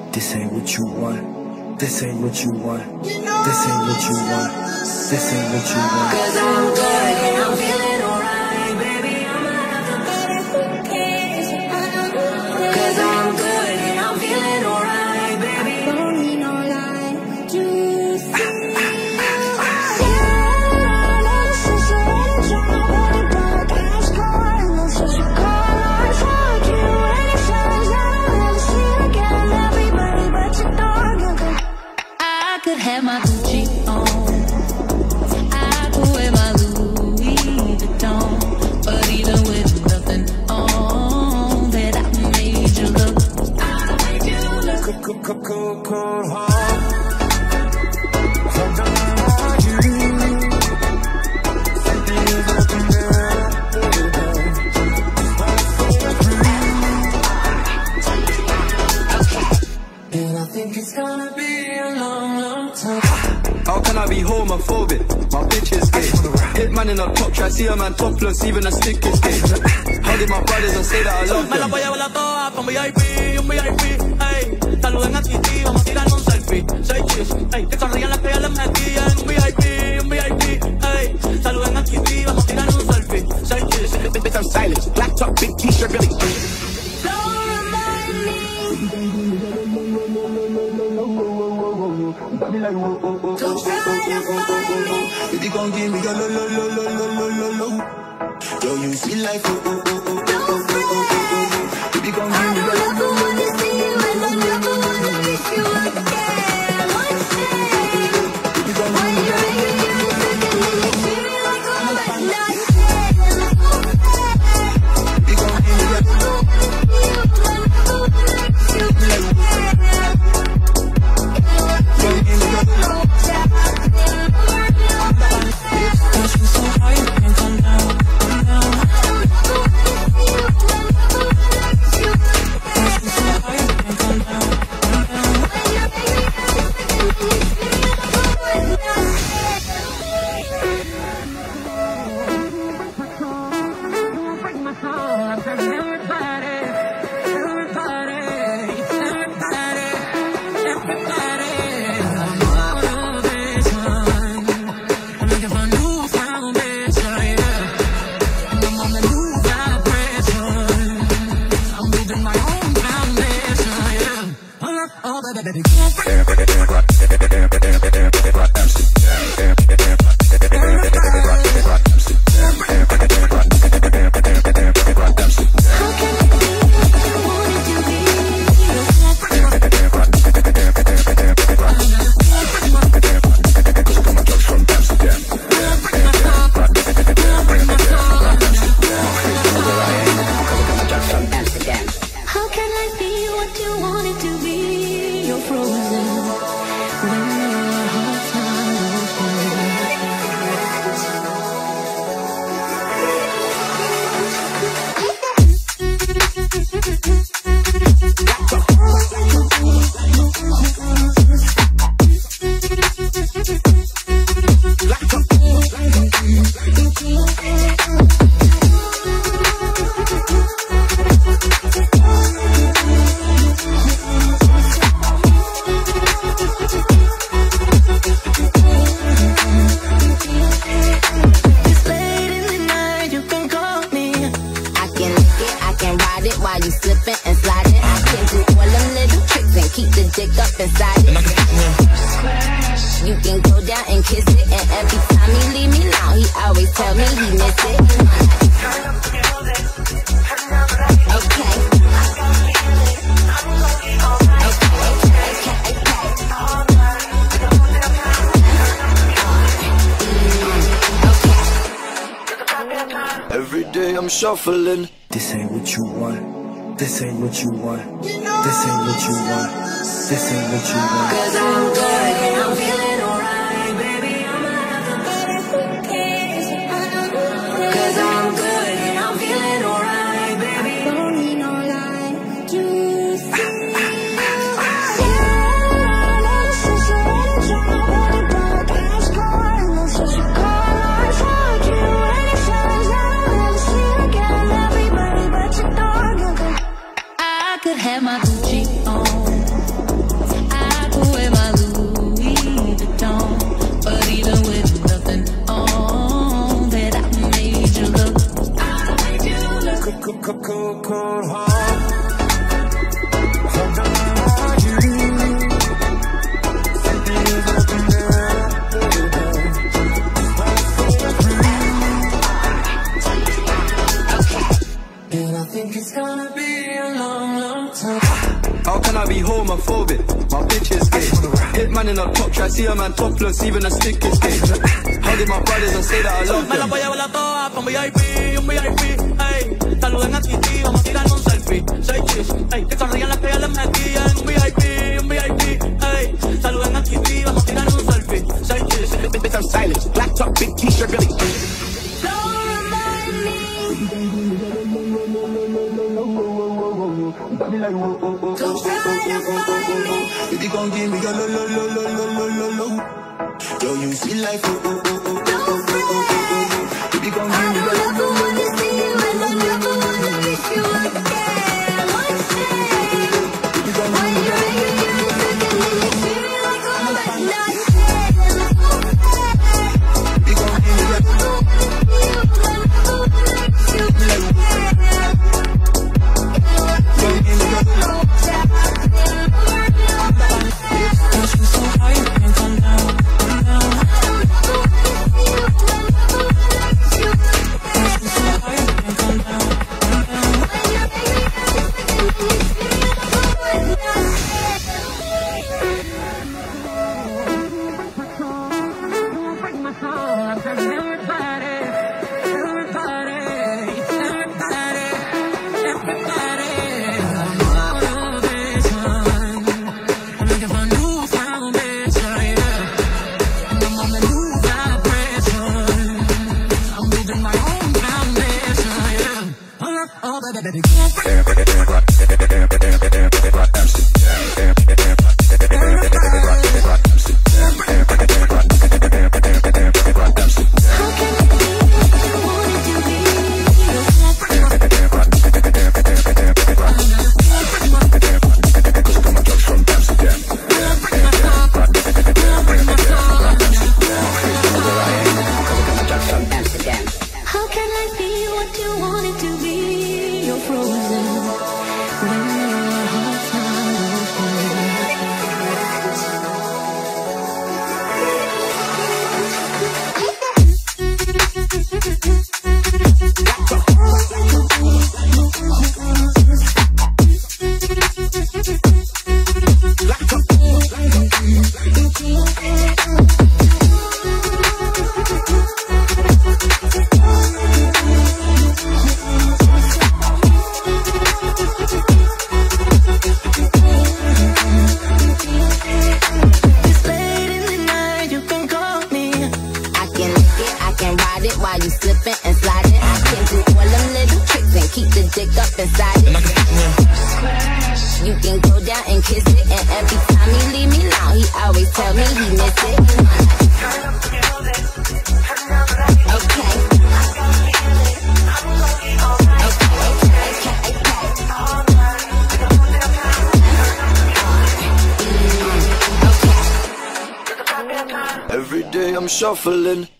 This ain't what you want. This ain't what you want. This ain't what you want. This ain't what you want. 'Cause I'm good and I'm feeling alright, baby. I'ma have to get it for kids. 'Cause I'm good and I'm feeling alright, baby. I don't need no lie. Juicy. Have my Gucci on, I could wear my Louis Vuitton, but even with nothing on, that I made you look, I made you look. And I think it's gonna be a long time. How can I be homophobic? My bitch is gay. Hit man in a top try, see a man topless, even a stick is gay. Hugging my brothers and say that I love them. Me la voy a llevar todas pa' un VIP, ey. Saluden a Tití, vamos a tirar un selfie. Say cheese, ey. Que sonrían las que ya les metían. Un VIP, ey. Saluden a Tití, vamos a tirar un selfie. Say cheese. Bitch, I'm silent. Black top, big t-shirt, Billie. Don't try to find me. If you gon' give me a lo. Yo, you see life, If you gon' give me a lo. Shuffling. This ain't what you want. This ain't what you want. This ain't what you want. This ain't what you want. 'Cause I'm good and I'm feeling alright, baby. I'ma have to get it for kids. 'Cause I'm good and I'm feeling alright, baby. I don't need no lie. Juicy. Have my Gucci on, cold, cold heart. Hold on, you. Something is open up. And I think it's gonna be a long, long time. How can I be homophobic? My bitch is gay. Hit man in a top try, see a man topless, even a stick is gay. Hugging my brothers and say that I love Me la them. voy a llevar todas pa' un VIP, ey. Saluden a Tití, vamos a tirar un selfie. Say cheese, ey. Que sonrían las que ya les metían. Un VIP, ey. Saluden a Tití, vamos a tirar un selfie. Say cheese. Bitch, I'm silent. Black top, big t-shirt, Billie. If you gon' give me a lo. Yo, you see like If you gon' give me a lo. You can go down and kiss it, and every time he leave me now, he always tell me he miss it. Okay. Every day I'm shuffling.